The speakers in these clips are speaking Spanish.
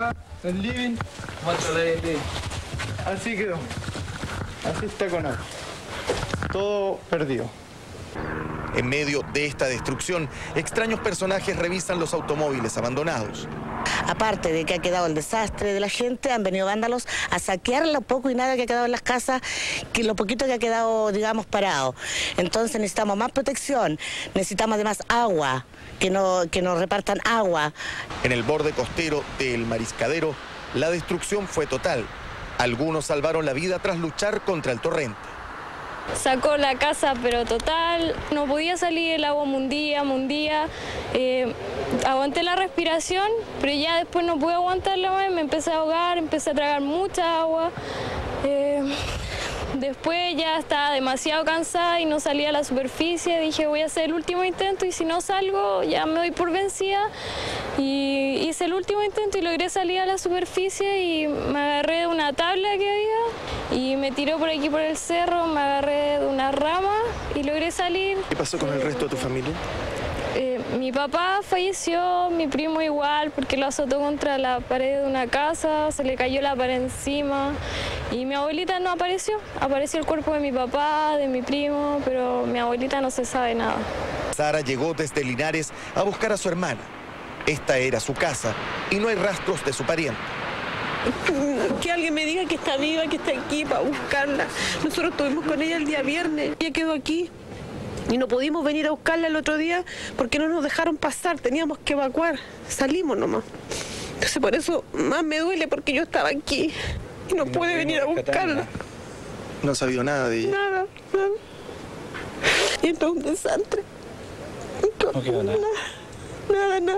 El living, así quedó. Así está con agua. Todo perdido. En medio de esta destrucción, extraños personajes revisan los automóviles abandonados. Aparte de que ha quedado el desastre de la gente, han venido vándalos a saquear lo poco y nada que ha quedado en las casas, que lo poquito que ha quedado, digamos, parado. Entonces necesitamos más protección, necesitamos además agua, que nos repartan agua. En el borde costero del Mariscadero, la destrucción fue total. Algunos salvaron la vida tras luchar contra el torrente. Sacó la casa, pero total, no podía salir, el agua mundía. Aguanté la respiración, pero ya después no pude aguantarla más, me empecé a ahogar, empecé a tragar mucha agua. Después ya estaba demasiado cansada y no salía a la superficie. Dije, voy a hacer el último intento y si no salgo ya me doy por vencida. Y hice el último intento y logré salir a la superficie y me agarré de una tabla que había y me tiró por aquí por el cerro, me agarré de una rama y logré salir. ¿Qué pasó con el resto de tu familia? Mi papá falleció, mi primo igual, porque lo azotó contra la pared de una casa, se le cayó la pared encima y mi abuelita no apareció. Apareció el cuerpo de mi papá, de mi primo, pero mi abuelita no se sabe nada. Sara llegó desde Linares a buscar a su hermana. Esta era su casa y no hay rastros de su pariente. Que alguien me diga que está viva, que está aquí para buscarla. Nosotros estuvimos con ella el día viernes, ella quedó aquí. Y no pudimos venir a buscarla el otro día porque no nos dejaron pasar, teníamos que evacuar, salimos nomás. Entonces por eso más me duele porque yo estaba aquí y no pude venir a buscarla. ¿No ha sabido nada de ella? Nada. Y esto es un desastre. No quedó nada. Nada.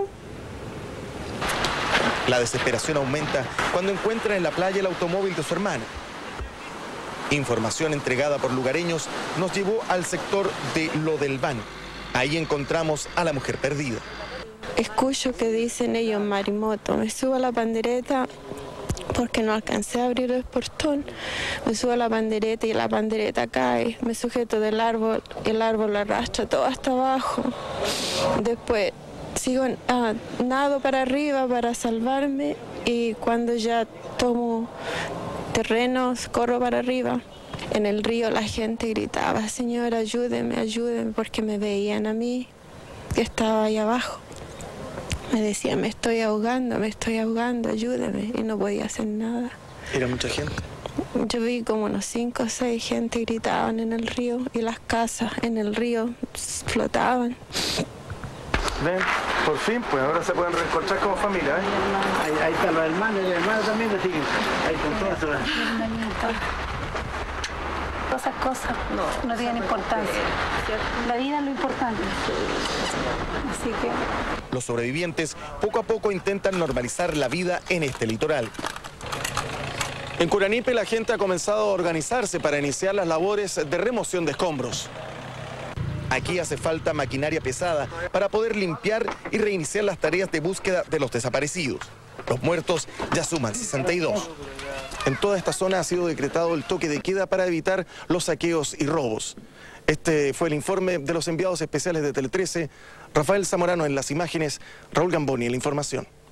La desesperación aumenta cuando encuentran en la playa el automóvil de su hermana. Información entregada por lugareños nos llevó al sector de Lo del Van. Ahí encontramos a la mujer perdida. Escucho que dicen ellos marimoto, me subo a la pandereta porque no alcancé a abrir el portón. Me subo a la pandereta y la pandereta cae, me sujeto del árbol, el árbol arrastra todo hasta abajo. Después sigo nado para arriba para salvarme y cuando ya tomo terrenos, corro para arriba. En el río la gente gritaba, señora, ayúdeme, porque me veían a mí, que estaba ahí abajo. Me decían, me estoy ahogando, ayúdeme, y no podía hacer nada. ¿Era mucha gente? Yo vi como unos 5 o 6 gente gritaban en el río, y las casas en el río flotaban. Ven, por fin, pues ahora se pueden reencontrar como familia, ¿eh? Ahí están los hermanos y el hermano también, así que ahí con todas sus... Esas cosas no tienen importancia. La vida es lo importante. Así que... Los sobrevivientes poco a poco intentan normalizar la vida en este litoral. En Curanipe la gente ha comenzado a organizarse para iniciar las labores de remoción de escombros. Aquí hace falta maquinaria pesada para poder limpiar y reiniciar las tareas de búsqueda de los desaparecidos. Los muertos ya suman 62. En toda esta zona ha sido decretado el toque de queda para evitar los saqueos y robos. Este fue el informe de los enviados especiales de Tele 13. Rafael Zamorano en las imágenes, Raúl Gamboni en la información.